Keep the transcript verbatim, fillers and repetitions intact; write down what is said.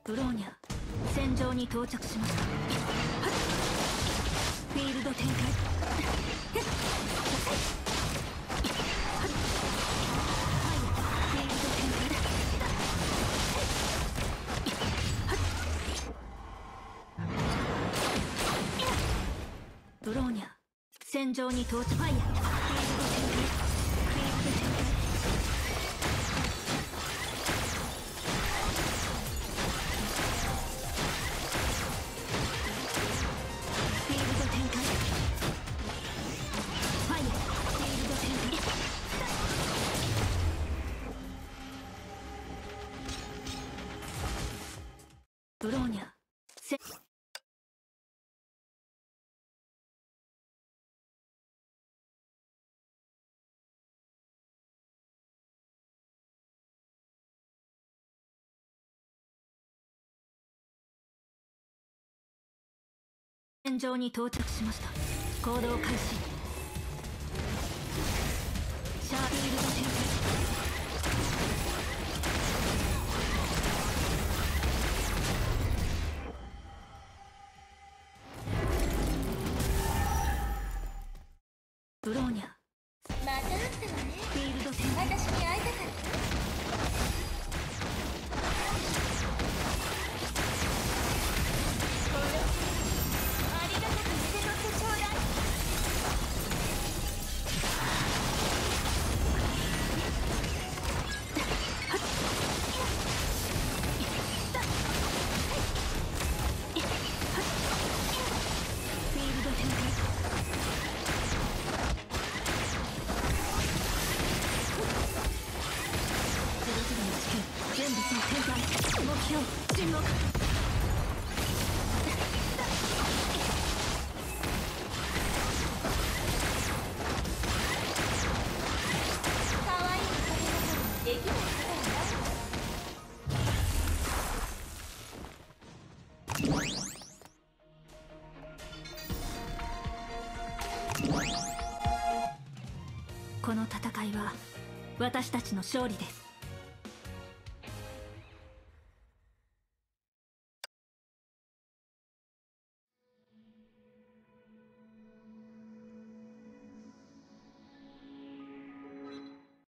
ブローニャ戦場に到着しました。フィールド展開。ブローニャ戦場に到着。ファイヤー。フィールド展開。フィールド展開。ブローニャせ戦場に到着しました。行動開始。シャーフィールド展開。ブローニャまた会ったわね。 フィールド展開。 私に会いたかった。ありがたく受け取ってちょうだい。 フィールド展開。全部そう展開。目標沈黙。 可愛い子できないことこの戦いは私たちの勝利です。